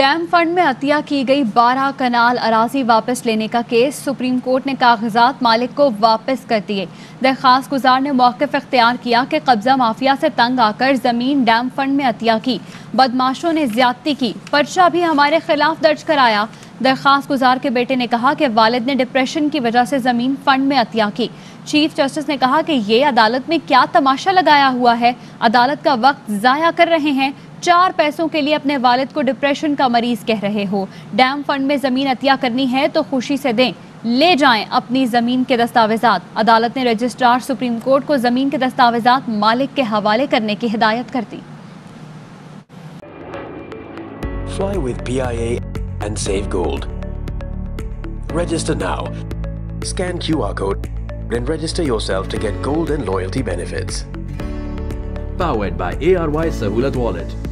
Dam fund में अतिया की गई 12 कनाल अराजी वापस लेने का केस सुप्रीम कोर्ट ने कागजात मालिक को वापस कर दिए। दरखास्त गुजार ने मौक़िफ़ इख्तियार किया कि कब्जा माफिया से तंग आकर जमीन डैम फंड में अतिया की, बदमाशों ने ज्यादती की, पर्चा भी हमारे खिलाफ दर्ज कराया। दरखास्त गुजार के बेटे ने कहा कि वालिद ने डिप्रेशन की वजह से जमीन फंड में अतिया की। चीफ जस्टिस ने कहा कि ये अदालत में क्या तमाशा लगाया हुआ है, अदालत का वक्त जाया कर रहे हैं, 4 पैसों के लिए अपने वालिद को डिप्रेशन का मरीज कह रहे हो। डैम फंड में जमीन अतिया करनी है तो खुशी से दें, ले जाएं अपनी जमीन के दस्तावेजात। अदालत ने रजिस्ट्रार सुप्रीम कोर्ट को जमीन के दस्तावेजात मालिक के हवाले करने की हिदायत कर दी। Fly with PIA and save gold. Register now. Scan QR code and register yourself to get gold and loyalty benefits. Powered by ARY Sahulat Wallet.